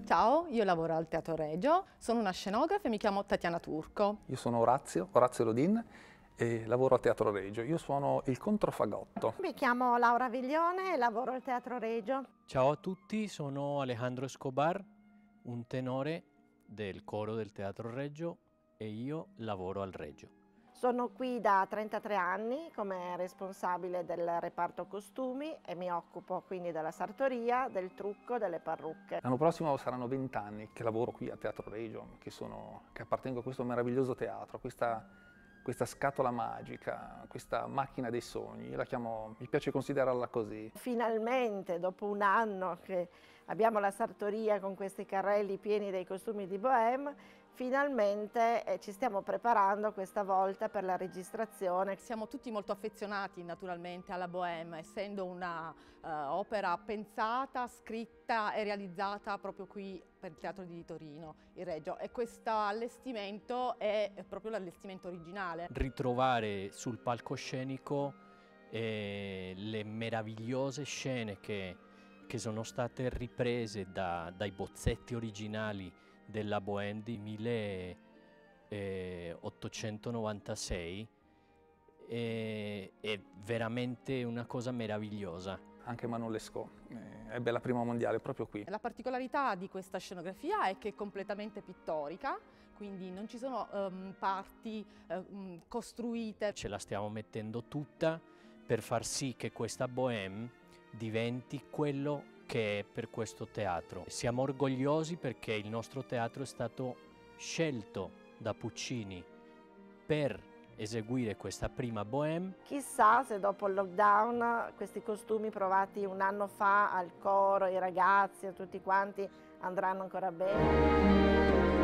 Ciao, io lavoro al Teatro Regio, sono una scenografa e mi chiamo Tatiana Turco. Io sono Orazio Lodin e lavoro al Teatro Regio. Io suono il controfagotto. Mi chiamo Laura Viglione e lavoro al Teatro Regio. Ciao a tutti, sono Alejandro Escobar, un tenore del coro del Teatro Regio e io lavoro al Regio. Sono qui da 33 anni come responsabile del reparto costumi e mi occupo quindi della sartoria, del trucco, delle parrucche. L'anno prossimo saranno 20 anni che lavoro qui al Teatro Regio, che appartengo a questo meraviglioso teatro, questa scatola magica, questa macchina dei sogni. Io la chiamo, mi piace considerarla così. Finalmente, dopo un anno che abbiamo la sartoria con questi carrelli pieni dei costumi di Bohème, finalmente ci stiamo preparando questa volta per la registrazione. Siamo tutti molto affezionati naturalmente alla Bohème, essendo una opera pensata, scritta e realizzata proprio qui per il Teatro di Torino, il Regio, e questo allestimento è proprio l'allestimento originale. Ritrovare sul palcoscenico le meravigliose scene che sono state riprese dai bozzetti originali della Bohème di 1896 è veramente una cosa meravigliosa. Anche Manon Lescaut ebbe la prima mondiale proprio qui. La particolarità di questa scenografia è che è completamente pittorica, quindi non ci sono parti costruite. Ce la stiamo mettendo tutta per far sì che questa Bohème diventi quello che è per questo teatro. Siamo orgogliosi perché il nostro teatro è stato scelto da Puccini per eseguire questa prima Bohème. Chissà se dopo il lockdown questi costumi provati un anno fa al coro, ai ragazzi, a tutti quanti andranno ancora bene.